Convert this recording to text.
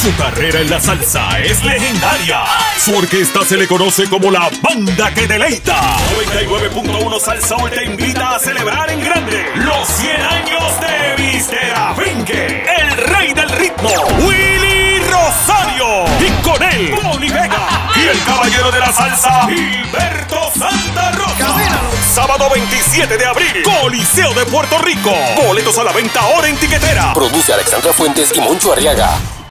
Su carrera en la salsa es legendaria. Su orquesta se le conoce como la banda que deleita. 99.1 Salsoul te invita a celebrar en grande los 100 años de Mr. Afinque, el rey del ritmo, Willy Rosario. Y con él, Tony Vega. Y el caballero de la salsa, Gilberto Santa Rosa. Sábado 27 de abril, Coliseo de Puerto Rico. Boletos a la venta ahora en Tiquetera. Produce Alexandra Fuentes y Moncho Arriaga.